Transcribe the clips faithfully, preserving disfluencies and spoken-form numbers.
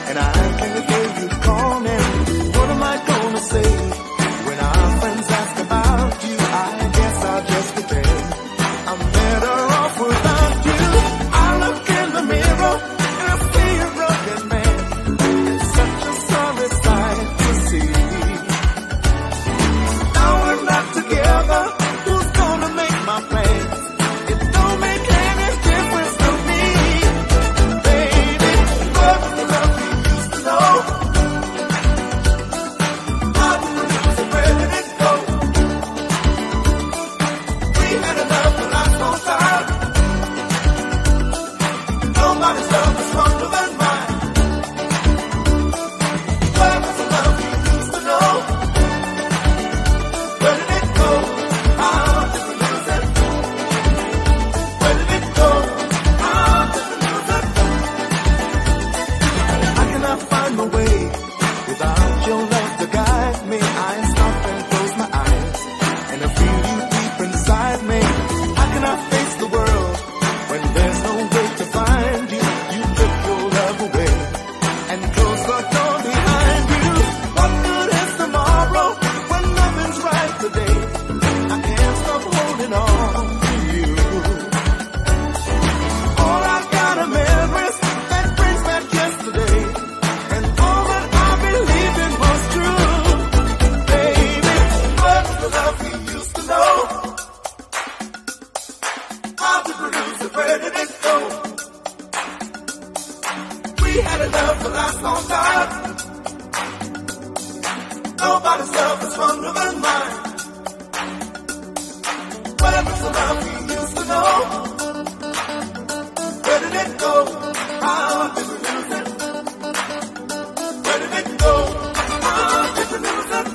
and I can hear you calling. What am I gonna say when our friends ask about you? I guess I'll just pretend I'm better off without you. I look in the mirror and I see a broken man. It's such a sorry sight to see. Now we're not together. Who's gonna make my plans? It don't make any difference to me, baby. But the love we used to know, how to produce it, where did it go? We had enough to last all time. Nobody's love is stronger than mine. Where was the love we used to know? Where did it go? How did we lose it? Where did it go? How did we lose it? I cannot find my way without your love to guide me. I stop and close my eyes and I feel you deep inside me. How can I face the world when there's no way to find you? You took your love away and closed the door behind you. What good is tomorrow when nothing's right today? I can't stop holding on to you. All I've got are memories that brings back yesterday, and all that I believed in was true, baby. But the love we used to know, how to produce it, where did it go? We had enough to last long time. Nobody's love is stronger than mine. Where was the love we used to know? Where did it go? How did we lose it? Where did it go? How did we lose it?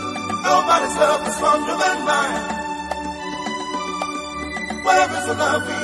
Nobody's love is stronger than mine. Where is the love we